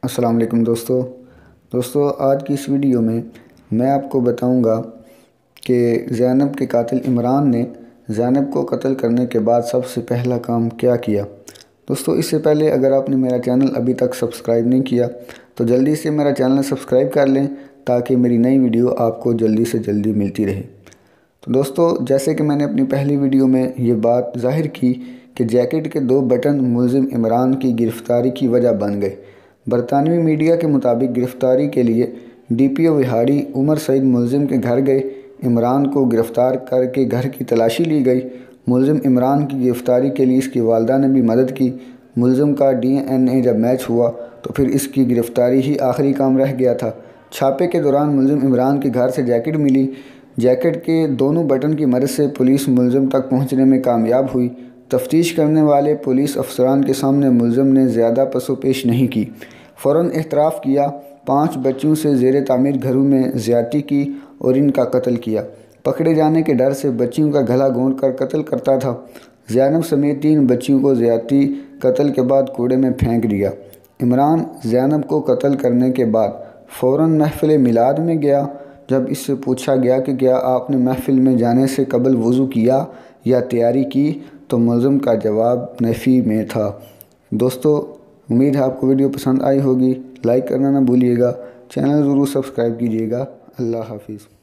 السلام علیکم دوستو آج کی اس ویڈیو میں آپ کو بتاؤں گا کہ زینب کے قاتل عمران نے زینب کو قتل کرنے کے بعد سب سے پہلا کام کیا کیا۔ دوستو اس سے پہلے اگر آپ نے میرا چینل ابھی تک سبسکرائب نہیں کیا تو جلدی سے میرا چینل سبسکرائب کر لیں تاکہ میری نئی ویڈیو آپ کو جلدی سے جلدی ملتی رہے۔ تو دوستو جیسے کہ میں نے اپنی پہلی ویڈیو میں یہ بات ظاہر کی کہ جیکٹ کے 2 بٹن ملزم عمران کی گرفتاری کی وجہ بن گئے۔ برطانوی میڈیا کے مطابق گرفتاری کے لیے ڈی پی او وہاڑی عمر سعید ملزم کے گھر گئے۔ عمران کو گرفتار کر کے گھر کی تلاشی لی گئی۔ ملزم عمران کی گرفتاری کے لیے اس کی والدہ نے بھی مدد کی۔ ملزم کا ڈی این اے جب میچ ہوا تو پھر اس کی گرفتاری ہی آخری کام رہ گیا تھا۔ چھاپے کے دوران ملزم عمران کے گھر سے جیکٹ ملی۔ جیکٹ کے دونوں بٹن کی مدد سے پولیس ملزم تک پہنچنے میں کامیاب ہوئی۔ تفتیش کرنے والے پولیس افسران کے سامنے ملزم نے زیادہ پس و پیش نہیں کی، فوراً اعتراف کیا۔ 5 بچیوں سے زیر تعمیر گھروں میں زیادتی کی اور ان کا قتل کیا۔ پکڑے جانے کے ڈر سے بچیوں کا گلا گھونٹ کر قتل کرتا تھا۔ زینب سمیت 3 بچیوں کو زیادتی قتل کے بعد کوڑے میں پھینک دیا۔ عمران زینب کو قتل کرنے کے بعد فوراً محفل میلاد میں گیا۔ جب اس سے پوچھا گیا کہ کیا آپ نے محفل میں جانے سے قبل وضو کیا یا تیاری کی تو ملزم کا جواب نفی میں تھا۔ دوستو امید ہے آپ کو ویڈیو پسند آئی ہوگی۔ لائک کرنا نہ بھولیے گا، چینل ضرور سبسکرائب کیجیے گا۔ اللہ حافظ۔